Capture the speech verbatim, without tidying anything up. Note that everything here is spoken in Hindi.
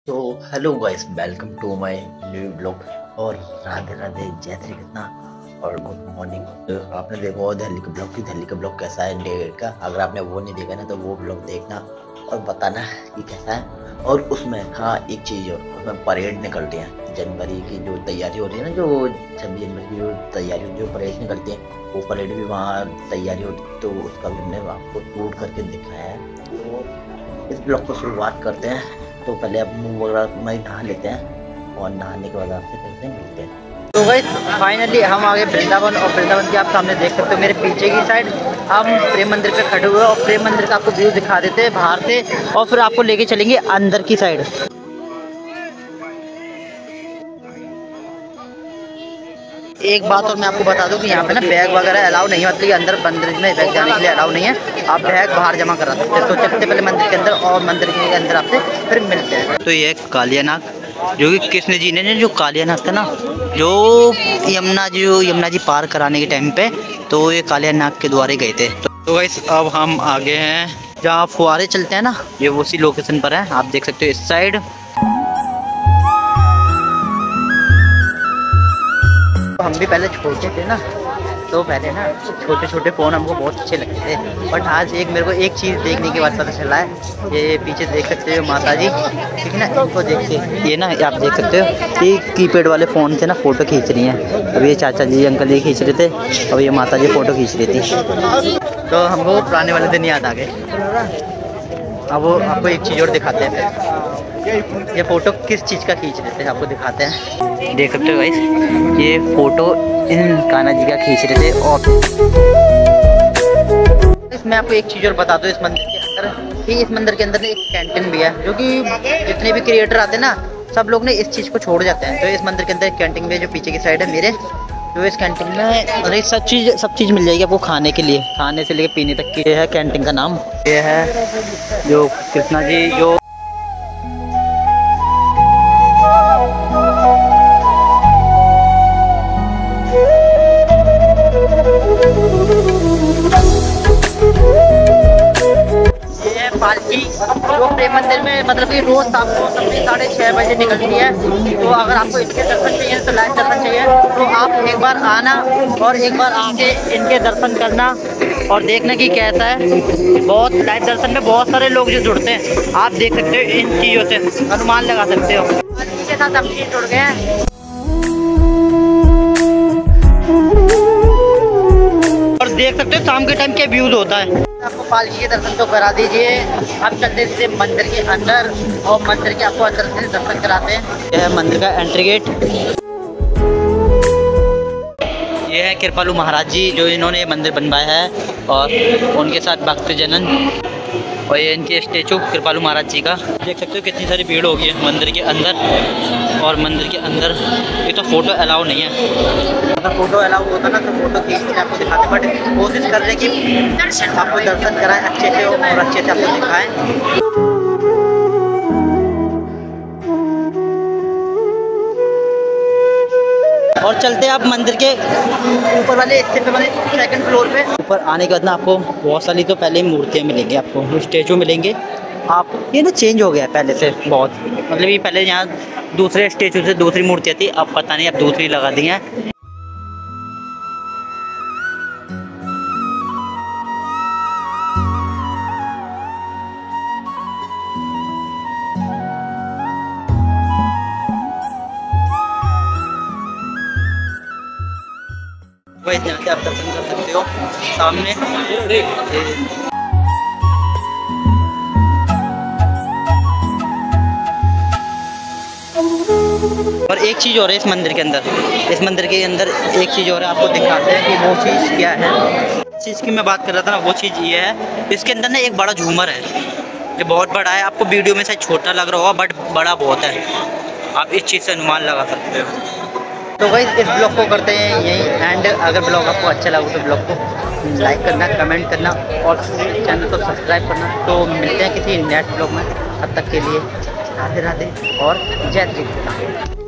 तो hello guys, welcome to my new blog. और राधे राधे, जय श्री कृष्णा और गुड मॉर्निंग। तो आपने देखा होगा दिल्ली का ब्लॉग की दिल्ली का ब्लॉग कैसा है डे का। अगर आपने वो नहीं देखा ना तो वो ब्लॉग देखना और बताना कि कैसा है। और उसमें हाँ एक चीज़ और, उसमें परेड निकलती है जनवरी की जो तैयारी हो रही है ना, जो छब्बीस जनवरी की जो तैयारी जो परेड निकलती है वो परेड भी वहाँ तैयारी होती है। तो उसका भी हमने आपको शूट करके दिखाया है। तो इस ब्लॉग को शुरुआत करते हैं। तो पहले अब मुँह वगैरह में नहा लेते हैं और नहाने के बाद आपसे फिर से मिलते हैं। तो भाई फाइनली हम आ गए वृंदावन। और वृंदावन के आप सामने देख सकते हो मेरे पीछे की साइड हम प्रेम मंदिर पे खड़े हुए हैं। और प्रेम मंदिर का आपको व्यू दिखा देते हैं बाहर से और फिर आपको लेके चलेंगे अंदर की साइड। एक बात और मैं आपको बता दूं कि यहाँ पे ना बैग वगैरह अलाउ नहीं है, मतलब अंदर मंदिर में बैग जाने के लिए अलाउ नहीं है। आप बैग बाहर जमा करा सकते हैं। तो चलते पहले मंदिर के अंदर और मंदिर के अंदर आपसे फिर मिलते हैं। तो ये कालियानाग, जो कि कृष्ण जी ने जो कालियानाग था ना, जो यमुना जी यमुना जी पार कराने के टाइम पे, तो ये कालियानाग के द्वारे गए थे। तो गाइस अब हम आगे हैं जहाँ फुहारे चलते हैं ना, ये उसी लोकेशन पर है। आप देख सकते हो इस साइड। हम भी पहले छोटे थे ना, तो पहले ना छोटे छोटे फ़ोन हमको बहुत अच्छे लगते थे। बट आज एक मेरे को एक चीज़ देखने के बाद पता चला है। ये पीछे देख सकते हो माता जी, ठीक है ना, इनको देखते ये ना आप देख सकते हो ये कीपैड वाले फ़ोन से ना फ़ोटो खींच रही हैं। अब ये चाचा जी अंकल ये खींच रहे थे और ये माता जी फ़ोटो खींच रही थी। तो हमको वो पुराने वाले दिन याद आ गए। अब वो आपको एक चीज़ और दिखाते हैं। ये फ़ोटो किस चीज़ का खींच रहे थे आपको दिखाते हैं। देख सकते हो गाइस, ये फ़ोटो इन कान्हा जी का खींच रहे थे। और इसमें आपको एक चीज़ और बता दो, इस मंदिर के अंदर कि इस मंदिर के अंदर एक कैंटीन भी है, जो कि जितने भी क्रिएटर आते हैं ना सब लोग ने इस चीज़ को छोड़ जाते हैं। तो इस मंदिर के अंदर एक कैंटीन भी है जो पीछे की साइड है मेरे। तो इस कैंटीन में अरे सब चीज़ सब चीज़ मिल जाएगी आपको खाने के लिए, खाने से लेकर पीने तक की। ये है कैंटीन का नाम। ये है जो कृष्णा जी जो पालकी जो प्रेम मंदिर में मतलब कि रोज शाम को साढ़े छः बजे निकलती है। तो अगर आपको इनके दर्शन चाहिए तो लाइव दर्शन चाहिए तो आप एक बार आना और एक बार आके इनके दर्शन करना और देखना कि कैसा है। बहुत लाइव दर्शन में बहुत सारे लोग जो जुड़ते हैं, आप देख सकते हो इन चीज़ों से अनुमान लगा सकते हो। इनके साथ हम चीज़ जुड़ गए हैं और देख सकते हो शाम के टाइम क्या व्यूज होता है। आपको पालकी के दर्शन तो करा दीजिए। आप चलते सीधे मंदिर के अंदर और मंदिर के आपको अंदर से दर्शन कराते हैं। यह है मंदिर का एंट्री गेट। ये है कृपालु महाराज जी जो इन्होंने ये मंदिर बनवाया है और उनके साथ भक्तजनन। और ये इनके स्टेचू कृपालु महाराज जी का। देख सकते हो कितनी सारी भीड़ होगी है मंदिर के अंदर। और मंदिर के अंदर ये तो फ़ोटो अलाउ नहीं है। अगर फ़ोटो अलाउ होता ना तो फ़ोटो खींच के आपको दिखाते, बट कोशिश कर रहे कि आपको दर्शन कराएं अच्छे से और अच्छे से आपको दिखाएं। और चलते हैं आप मंदिर के ऊपर वाले हिस्से पे, वाले सेकंड फ्लोर पे। ऊपर आने के बाद ना आपको बहुत सारी तो पहले ही मूर्तियाँ मिलेंगी, आपको स्टेचू मिलेंगे। आप ये ना चेंज हो गया है पहले से बहुत, मतलब ये पहले यहाँ दूसरे स्टेचू से दूसरी मूर्तियाँ थी, अब पता नहीं अब दूसरी लगा दी हैं। वही यहाँ से आप दर्शन कर सकते हो सामने। और एक चीज़ और है इस मंदिर के अंदर, इस मंदिर के अंदर एक चीज़ और है, आपको दिखाते हैं कि वो चीज़ क्या है। इस चीज़ की मैं बात कर रहा था ना, वो चीज़ ये है, इसके अंदर ना एक बड़ा झूमर है। ये बहुत बड़ा है, आपको वीडियो में शायद छोटा लग रहा होगा बट बड़ा बहुत है। आप इस चीज़ से अनुमान लगा सकते हो। तो भाई इस ब्लॉग को करते हैं यही एंड। अगर ब्लॉग आपको अच्छा लगा तो ब्लॉग को लाइक करना, कमेंट करना और चैनल को सब्सक्राइब करना। तो मिलते हैं किसी नेक्स्ट ब्लॉग में, तब तक के लिए राधे राधे और जय श्री कृष्ण।